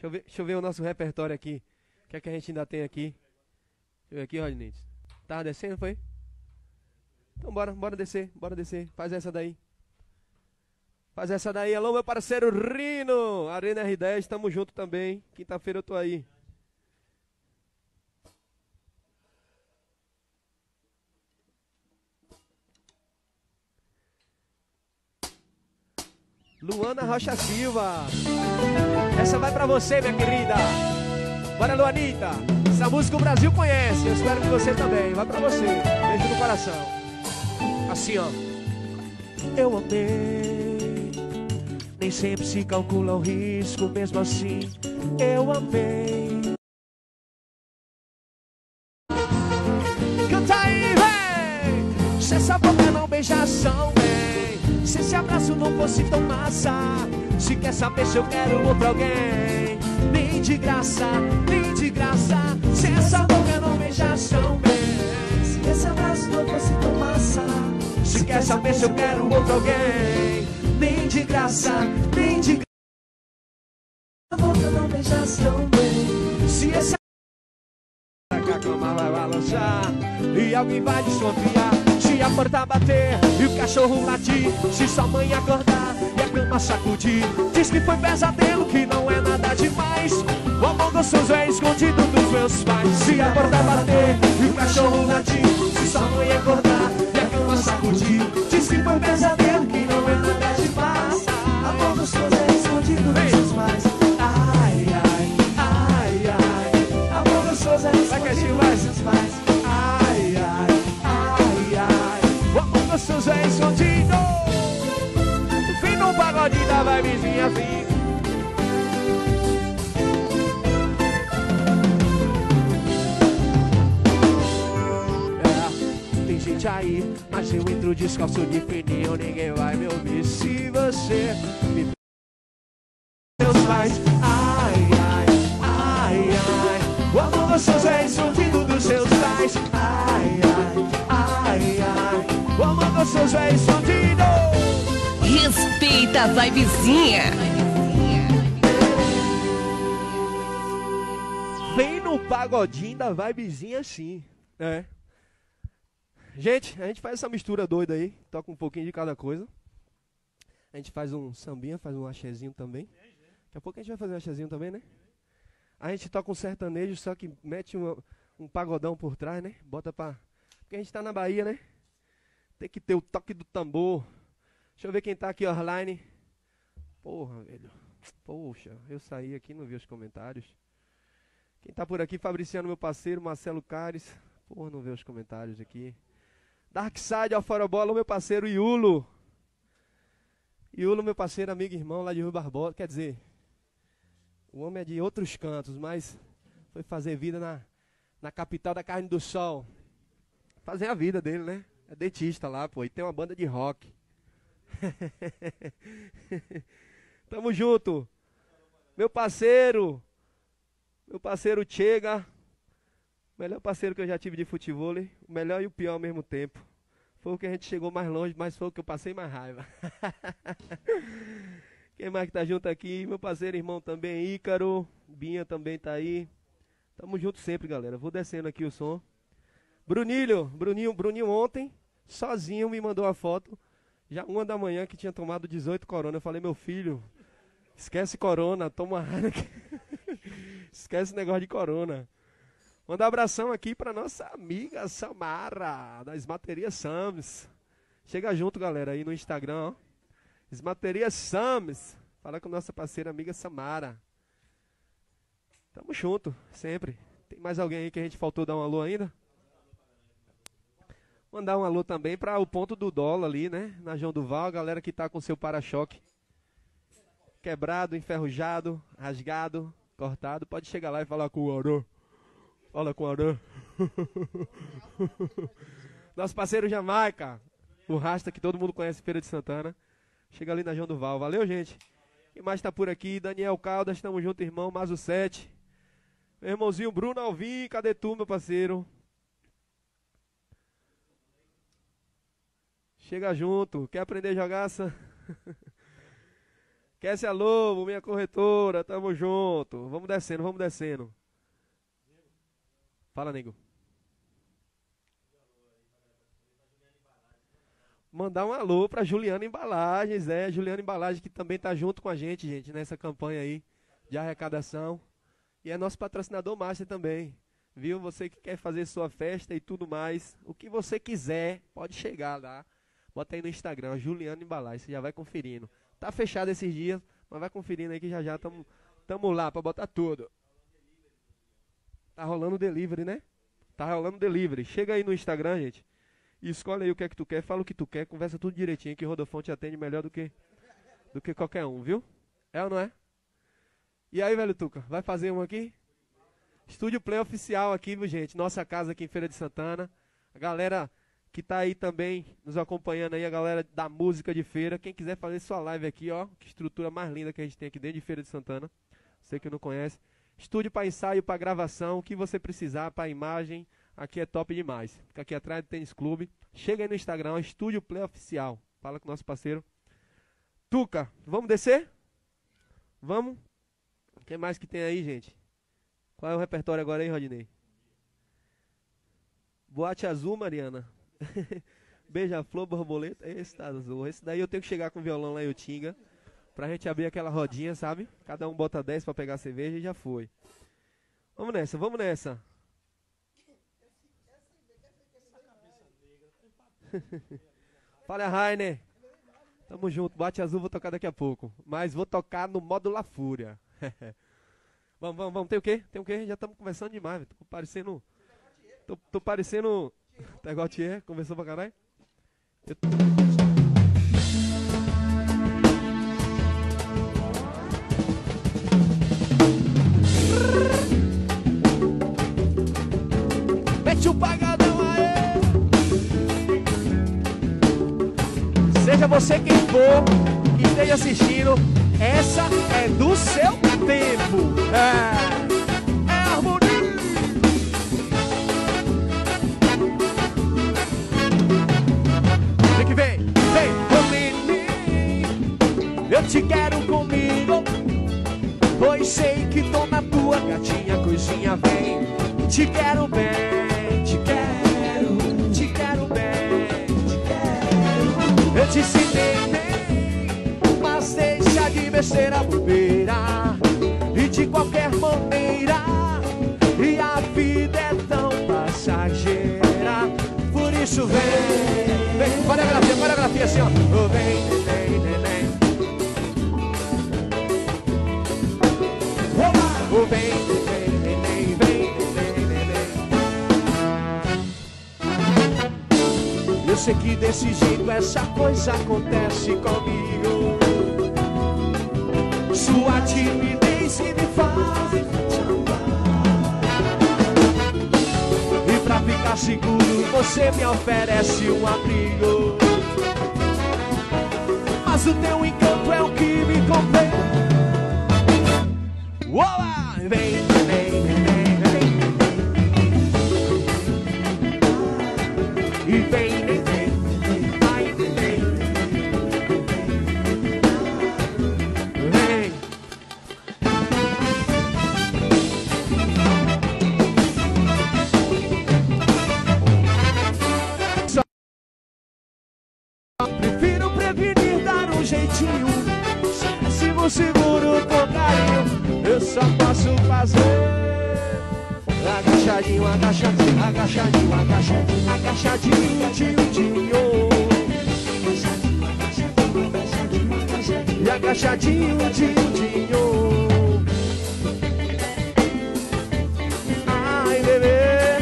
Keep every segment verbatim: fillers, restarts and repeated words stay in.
eu ver, deixa eu ver o nosso repertório aqui. O que é que a gente ainda tem aqui? Deixa eu ver aqui, Rodney. Tava descendo, foi? Então bora, bora descer, bora descer. Faz essa daí. Faz essa daí. Alô, meu parceiro Rino. Arena R dez, tamo junto também. Quinta-feira eu tô aí. Luana Rocha Silva. Essa vai pra você, minha querida. Bora, Luanita. Essa música o Brasil conhece. Eu espero que você também. Vai pra você. Beijo no coração. Assim, ó. Eu amei. Nem sempre se calcula o risco. Mesmo assim, eu amei. Canta aí, vem. Se essa boca não beijação, vem. Se esse abraço não fosse tão massa. Se quer saber se eu quero outro alguém. Nem de graça, nem de graça. Se essa boca não beijação, vem. Se esse abraço não fosse tão massa. Se quer saber se eu quero outro alguém. Nem de graça, nem de graça. A boca não beijação, vem. Se esse a cama vai balançar e alguém vai desconfiar. Se a porta bater e o cachorro latir. Se sua mãe acordar e a cama sacudir. Diz que foi pesadelo, que não é nada demais. O amor gostoso é escondido dos meus pais. Se a porta bater e o cachorro latir. Se sua mãe acordar e a cama sacudir. Diz que foi pesadelo, que não é nada demais. O amor gostoso é escondido dos meus pais. Ai, ai, ai, ai. Amor gostoso é escondido dos seus pais. Ai, ai, ai, ai. O amor gostoso é escondido. Vem no pagodinho da vibezinha assim. É, tem gente aí, mas eu entro descalço de fininho. Ninguém vai me ouvir se você me seus pais. Ai, ai, ai, ai. O amor gostoso é escondido dos seus pais. Ai, ai, ai, ai. O amor gostoso é escondido. Respeita a vibezinha. Vem no pagodinho da vibezinha assim. É. Gente, a gente faz essa mistura doida aí. Toca um pouquinho de cada coisa. A gente faz um sambinha, faz um axezinho também. Daqui a pouco a gente vai fazer um axezinho também, né? A gente toca um sertanejo, só que mete um, um pagodão por trás, né? Bota pra... Porque a gente tá na Bahia, né? Tem que ter o toque do tambor. Deixa eu ver quem tá aqui online. Porra, velho. Poxa, eu saí aqui, não vi os comentários. Quem tá por aqui? Fabriciano, meu parceiro. Marcelo Cares. Porra, não vi os comentários aqui. Darkside, Alfarabola, meu parceiro Iulo. Iulo, meu parceiro, amigo e irmão lá de Rio Barbosa. Quer dizer, o homem é de outros cantos, mas foi fazer vida na, na capital da carne do sol. Fazer a vida dele, né? É dentista lá, pô. E tem uma banda de rock. Tamo junto. Meu parceiro. Meu parceiro Chega. Melhor parceiro que eu já tive de futebol. O melhor e o pior ao mesmo tempo. Foi o que a gente chegou mais longe, mas foi o que eu passei mais raiva. Quem mais que tá junto aqui? Meu parceiro irmão também, Ícaro. Binha também tá aí. Tamo junto sempre, galera. Vou descendo aqui o som. Brunilho, Bruninho, Bruninho ontem, sozinho, me mandou a foto. Já uma da manhã que tinha tomado dezoito corona. Eu falei, meu filho, esquece corona, toma Heineken. Esquece o negócio de corona. Manda um abração aqui pra nossa amiga Samara, da Esmateria Sams. Chega junto, galera, aí no Instagram, ó. Esmateria Sams. Fala com nossa parceira amiga Samara. Tamo junto, sempre. Tem mais alguém aí que a gente faltou dar um alô ainda? Mandar um alô também para o ponto do dólar ali, né? Na João Duval, a galera que tá com seu para-choque quebrado, enferrujado, rasgado, cortado, pode chegar lá e falar com o Arã. Fala com o Arã. Nosso parceiro Jamaica, o Rasta, que todo mundo conhece, Feira de Santana. Chega ali na João Duval. Valeu, gente. Quem mais tá por aqui? Daniel Caldas, tamo junto, irmão. Mazo sete. Meu irmãozinho Bruno Alvim, cadê tu, meu parceiro? Chega junto. Quer aprender a jogar? Kessia Lobo, minha corretora, tamo junto. Vamos descendo, vamos descendo. Fala, nego. Mandar um alô pra Juliana Embalagens, é, Juliana Embalagens que também tá junto com a gente, gente, nessa campanha aí de arrecadação. E é nosso patrocinador master também, viu? Você que quer fazer sua festa e tudo mais, o que você quiser, pode chegar lá. Bota aí no Instagram, Juliana Embalagens, você já vai conferindo. Tá fechado esses dias, mas vai conferindo aí que já já tamo, tamo lá pra botar tudo. Tá rolando delivery, né? Tá rolando delivery. Chega aí no Instagram, gente. E escolhe aí o que é que tu quer, fala o que tu quer, conversa tudo direitinho, que o Rodolfão te atende melhor do que, do que qualquer um, viu? É ou não é? E aí, velho Tuca, vai fazer um aqui? Estúdio Play oficial aqui, viu, gente? Nossa casa aqui em Feira de Santana. A galera que tá aí também nos acompanhando aí, a galera da música de feira. Quem quiser fazer sua live aqui, ó, que estrutura mais linda que a gente tem aqui dentro de Feira de Santana. Você que não conhece. Estúdio para ensaio, para gravação, o que você precisar, para imagem. Aqui é top demais. Fica aqui atrás do Tênis Clube. Chega aí no Instagram, Estúdio Play Oficial. Fala com o nosso parceiro. Tuca, vamos descer? Vamos? O que mais que tem aí, gente? Qual é o repertório agora aí, Rodinei? Boate Azul, Mariana. Beija-flor, borboleta. Esse tá azul. Esse daí eu tenho que chegar com o violão lá em Utinga. Pra gente abrir aquela rodinha, sabe? Cada um bota dez pra pegar cerveja e já foi. Vamos nessa, vamos nessa. Fala, Rainer. Tamo junto. Boate Azul vou tocar daqui a pouco. Mas vou tocar no modo La Fúria. Vamos, vamos, vamos. Tem o quê? Tem o quê? Já estamos conversando demais. Tô parecendo... Tô, tô parecendo... Tá igual Thier? Conversou pra caralho? Eu... Mete o pagadão aí! Seja você quem for, que esteja assistindo, essa é do seu tempo. É, é harmonia. Vem que vem, vem, comigo. Eu te quero comigo, pois sei que tô na tua gatinha coisinha. Vem, te quero bem, te quero, te quero bem, te quero. Eu te citei bem, mas deixa de besteira bobeira. E de qualquer maneira, e a vida é tão passageira. Por isso vem, vem, coreografia, coreografia assim, ó. Vem, vem, vem, vem. Olá, vem, vem, vem, vem, vem, vem, vem. Eu sei que desse jeito essa coisa acontece comigo. Sua timidez me faz chamar. E pra ficar seguro você me oferece um abrigo. Mas o teu encanto é o que me convém. Uoa! Vem, vem, vem, vem. E vem, vem, vem. Ai, vem, vem. Vem. Só prefiro prevenir, dar um jeitinho. Se você seguro com carinho, eu só posso fazer. Agachadinho, agachadinho, agachadinho, agachadinho, agachadinho, tio, tio. E agachadinho, tio, tio. Ai, bebê.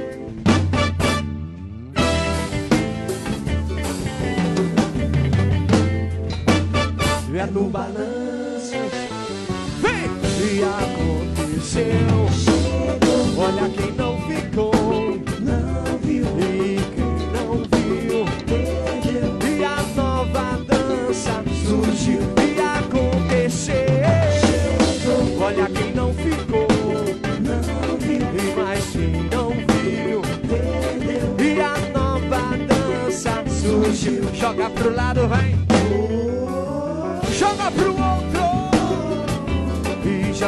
É no balanço. Vem! E aconteceu. Olha quem não ficou, não viu. E quem não viu, perdeu. E a nova dança surgiu. E aconteceu. Olha quem não ficou, não viu. E mais quem não viu, perdeu. E a nova dança surgiu. Joga pro lado, vai. Joga pro outro.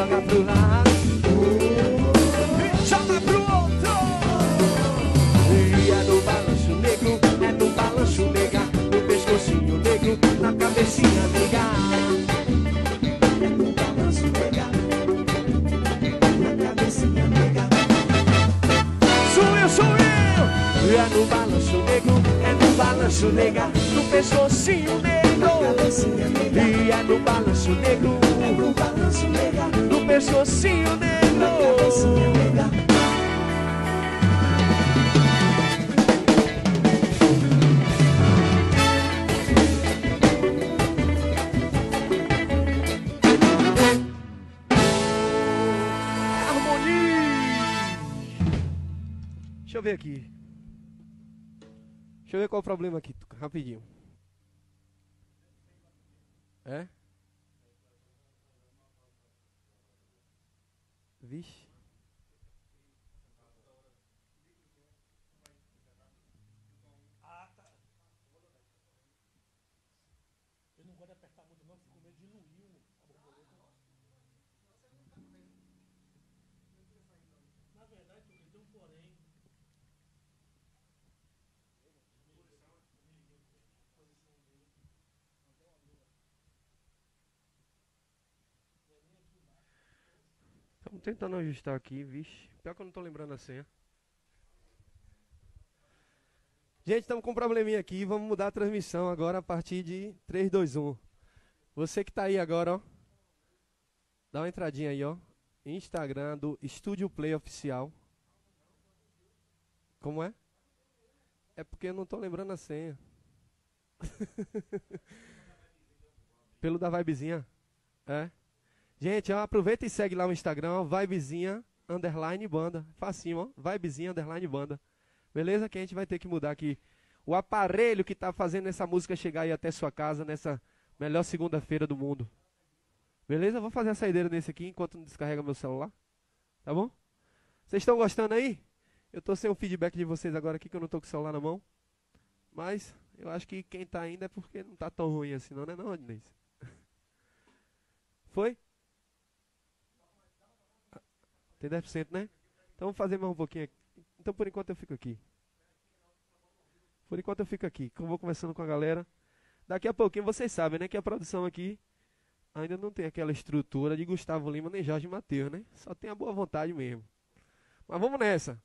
joga pro lado, joga pro outro. E é no balanço negro, é no balanço nega, no pescocinho negro, na cabecinha nega. É no balanço nega, na cabecinha nega. Sou eu, sou eu. E é no balanço negro, é no balanço nega, no pescocinho negro. E é no balanço negro, é no balanço nega, no pescocinho negro. Harmonia. Deixa eu ver aqui. Deixa eu ver qual é o problema aqui, rapidinho. É? Vixe. Ah, tá. Eu não gosto de apertar muito não, fico com medo de diluir a borboleta. Na verdade, porque tem um porém. Estamos tentando ajustar aqui, vixe. Pior que eu não tô lembrando a senha. Gente, estamos com um probleminha aqui. Vamos mudar a transmissão agora a partir de três, dois, um. Você que tá aí agora, ó. Dá uma entradinha aí, ó. Instagram do Estúdio Play Oficial. Como é? É porque eu não tô lembrando a senha. Pelo da Vibezinha. É. Gente, ó, aproveita e segue lá o Instagram, ó, Vibezinha underline banda. Facinho, ó. Vibezinha underline banda. Beleza? Que a gente vai ter que mudar aqui o aparelho que tá fazendo essa música chegar aí até sua casa nessa melhor segunda-feira do mundo. Beleza? Vou fazer a saideira nesse aqui enquanto não descarrega meu celular. Tá bom? Vocês estão gostando aí? Eu tô sem o feedback de vocês agora aqui que eu não tô com o celular na mão. Mas eu acho que quem tá ainda é porque não tá tão ruim assim, não, né, não, Adnês? Foi? Tem dez por cento, né? Então vamos fazer mais um pouquinho aqui. Então por enquanto eu fico aqui. Por enquanto eu fico aqui. Eu vou conversando com a galera. Daqui a pouquinho vocês sabem, né? Que a produção aqui ainda não tem aquela estrutura de Gustavo Lima nem Jorge Mateus, né? Só tem a boa vontade mesmo. Mas vamos nessa.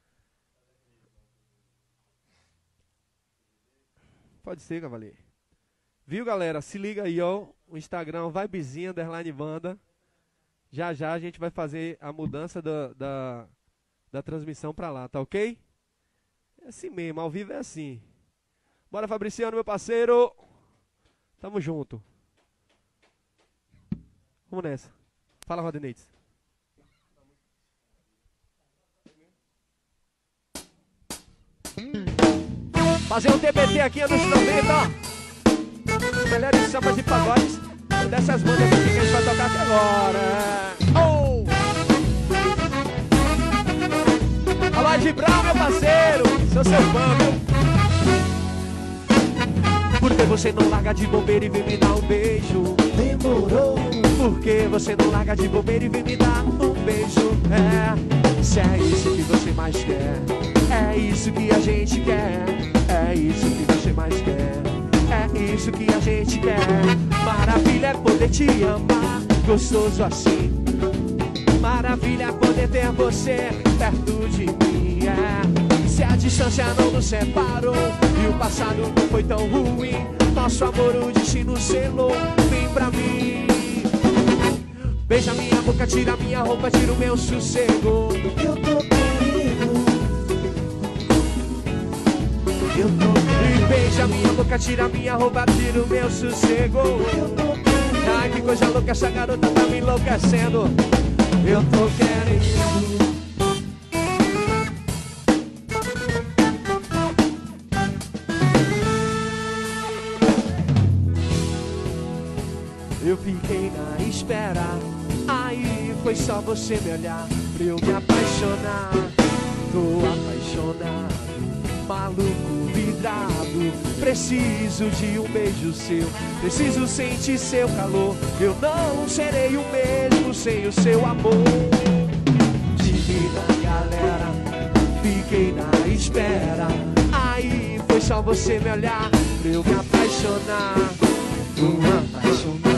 Pode ser, cavaleiro. Viu, galera? Se liga aí, ó. O Instagram, Vibezinha, underline banda. Já já a gente vai fazer a mudança da, da, da transmissão pra lá, tá ok? É assim mesmo, ao vivo é assim. Bora, Fabriciano, meu parceiro. Tamo junto. Vamos nessa. Fala, Rodineites. Fazer um T B T aqui anos noventa, ó. Os melhores sambas e pagodes dessas bandas aqui que a gente vai tocar até agora. Oh! Alô, Gibral, meu parceiro. Sou seu fã, meu. Por que você não larga de bobeira e vem me dar um beijo? Demorou. Por que você não larga de bobeira e vem me dar um beijo? É, se é isso que você mais quer, é isso que a gente quer, é isso que você mais quer, é isso que a gente quer. Maravilha é poder te amar, gostoso assim. Maravilha é poder ter você perto de mim, é. Se a distância não nos separou e o passado não foi tão ruim, nosso amor o destino selou, vem pra mim. Beija minha boca, tira minha roupa, tira o meu sossego. Eu tô querendo, eu tô querendo. E beija minha boca, tira minha roupa, tira o meu sossego. Eu tô querendo. Ai, que coisa louca, essa garota tá me enlouquecendo. Eu tô querendo. Eu fiquei na espera, aí foi só você me olhar pra eu me apaixonar. Tô apaixonado, maluco, vidrado. Preciso de um beijo seu, preciso sentir seu calor. Eu não serei o mesmo sem o seu amor. Divina galera, fiquei na espera. Aí foi só você me olhar pra eu me apaixonar. Me apaixonar.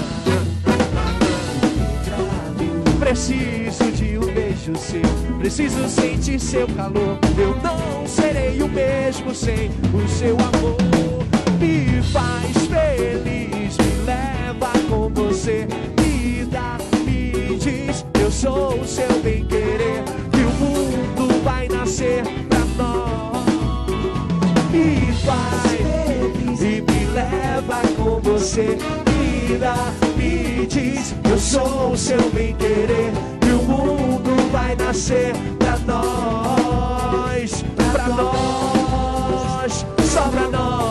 Preciso de um beijo seu, preciso sentir seu calor. Eu não serei o mesmo sem o seu amor. Me faz feliz, me leva com você. Me dá, me diz, eu sou o seu bem-querer. Que o mundo vai nascer pra nós. Me faz feliz e me leva com você. Me dá, me diz, eu sou o seu bem-querer. Que o mundo vai nascer pra nós, pra nós, só pra nós.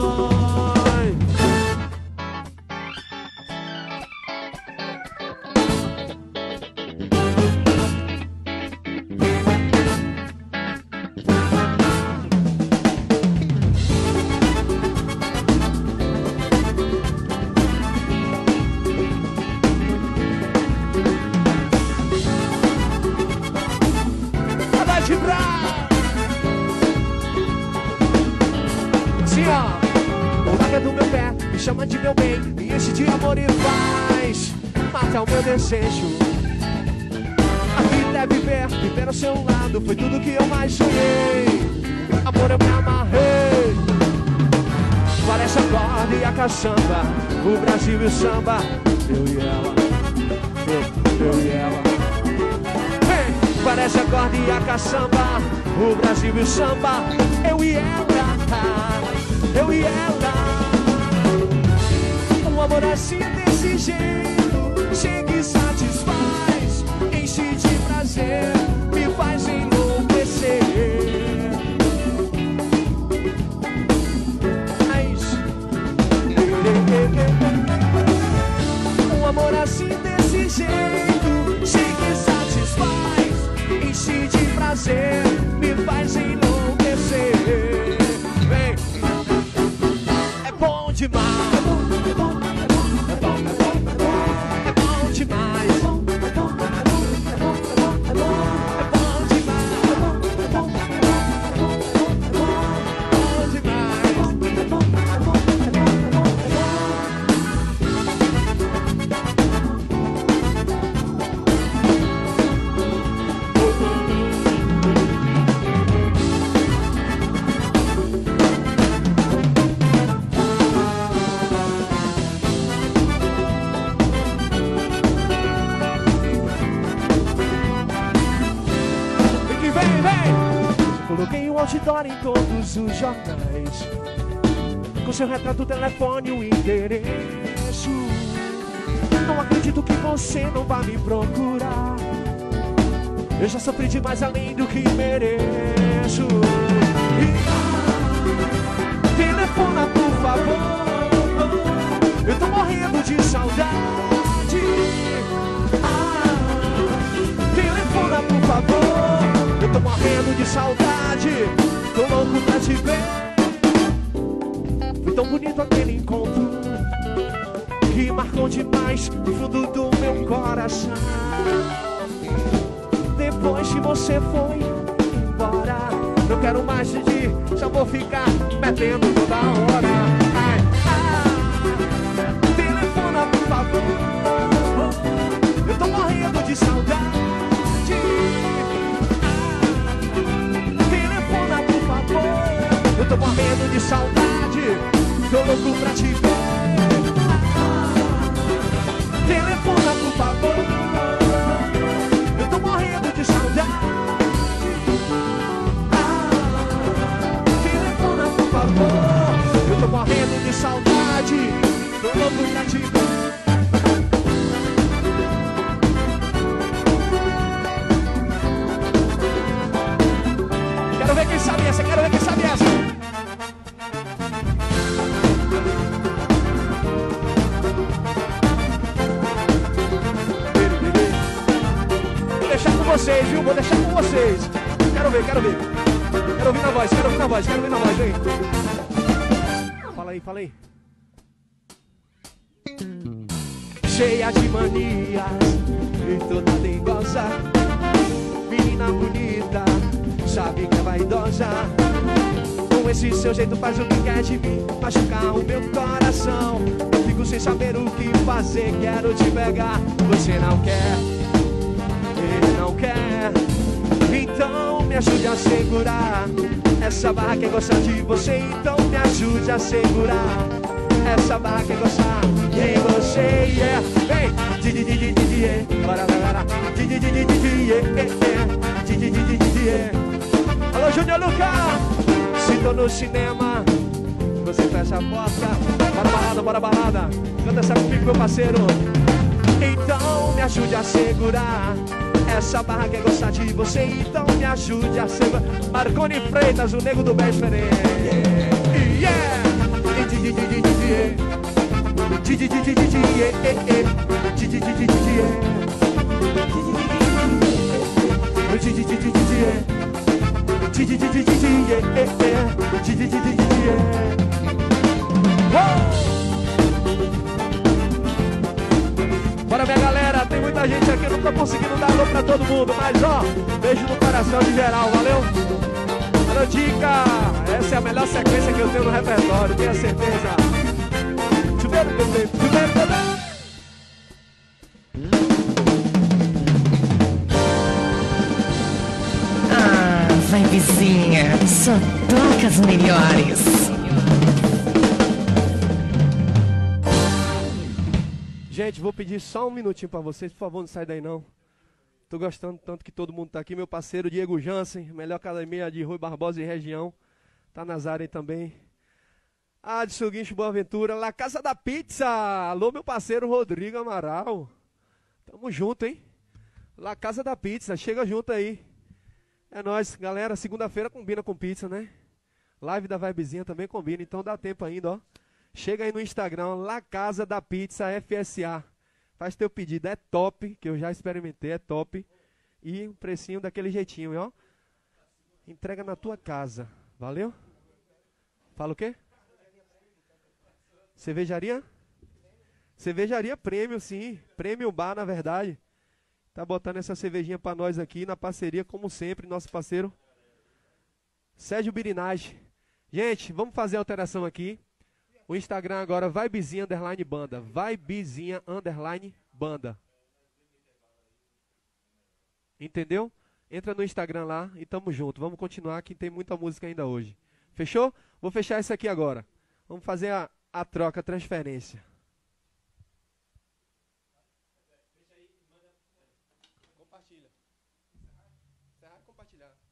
Assim ó, larga do meu pé, me chama de meu bem, me enche de amor e faz matar o meu desejo. A vida é viver, viver ao seu lado, foi tudo que eu mais sonhei. Amor, eu me amarrei. Parece a corda e a caçamba, o Brasil e o samba, eu e ela, eu, eu e ela. Hey! Parece a corda e a caçamba, o Brasil e o samba, eu e ela. Eu e ela. Um amor assim desse jeito, chega e satisfaz, enche de prazer, me faz enlouquecer. Mas um amor assim desse jeito, chega e satisfaz, enche de prazer, me faz enlouquecer. Vem. É bom demais, é bom, é bom, é bom, é bom, é bom, é bom demais, é bom, é bom, é bom, é bom, é bom, é bom demais, é bom, é bom, é bom, é bom, é bom demais, é bom, é bom, é bom, é bom, é bom, coloquei um outdoor em todos os jornais, com seu retrato, telefone e o endereço. Não acredito que você não vai me procurar. Eu já sofri demais além do que mereço. E, telefona, por favor, eu tô morrendo de saudade. Ah, telefona, por favor, eu tô morrendo de saudade, tô louco pra te ver. Foi tão bonito aquele encontro, que marcou demais no fundo do meu coração. Depois que você foi embora, não quero mais te ir, só vou ficar metendo toda hora. Ai, ah, telefona, por favor, eu tô morrendo de saudade. Eu tô morrendo de saudade, tô louco pra te ver. Telefona, por favor, eu tô morrendo de saudade. Telefona, por favor, eu tô morrendo de saudade, tô louco pra te ver. Quero ver quem sabe essa, quero ver quem sabe essa. Vou deixar com vocês, viu? Vou deixar com vocês. Quero ver, quero ver. Quero ouvir na voz, quero ouvir na voz, quero ouvir na voz, vem. Fala aí, fala aí. Cheia de manias e toda dengosa, menina bonita, sabe que é vaidosa. Com esse seu jeito faz o que quer de mim, machucar o meu coração. Eu fico sem saber o que fazer, quero te pegar. Você não quer, ele não quer. Então me ajude a segurar essa barra que gosta de você. Então me ajude a segurar essa barra que gosta de você. Yeah. Vem, di di di di di di, bora bora, di di di di di di, di di di di di. Alô Júnior Lucas. Se tô no cinema, você fecha a porta. Bora balada, bora balada. Canta essa comigo, meu parceiro. Então me ajude a segurar essa barra que é gostar de você. Então me ajude a segurar. Marconi Freitas, o nego do Bem Diferente. Yeah! Bora minha galera, tem muita gente aqui, não tô conseguindo dar alô pra todo mundo, mas ó, beijo no coração de geral, valeu? Alô Dica, essa é a melhor sequência que eu tenho no repertório, tenha certeza. Ah, vai vizinha, só toca as melhores. Gente, vou pedir só um minutinho pra vocês, por favor, não sai daí não. Tô gostando tanto que todo mundo tá aqui, meu parceiro Diego Jansen, melhor academia de Rui Barbosa e região, tá nas áreas aí também. Ah, de Suguincho Boaventura, La Casa da Pizza. Alô, meu parceiro Rodrigo Amaral. Tamo junto, hein? La Casa da Pizza, chega junto aí. É nóis, galera, segunda-feira combina com pizza, né? Live da Vibezinha também combina, então dá tempo ainda, ó. Chega aí no Instagram, La Casa da Pizza F S A. Faz teu pedido, é top, que eu já experimentei, é top. E um precinho daquele jeitinho, ó. Entrega na tua casa, valeu? Fala o quê? Cervejaria? Cervejaria Prêmio, sim. Prêmio Bar, na verdade. Tá botando essa cervejinha pra nós aqui na parceria, como sempre, nosso parceiro Sérgio Birinage. Gente, vamos fazer a alteração aqui. O Instagram agora, Vibezinha Underline Banda. Vibezinha Underline Banda. Entendeu? Entra no Instagram lá e tamo junto. Vamos continuar que tem muita música ainda hoje. Fechou? Vou fechar isso aqui agora. Vamos fazer a... a troca, a transferência. Deixa aí, manda. Compartilha. Encerrar e compartilhar.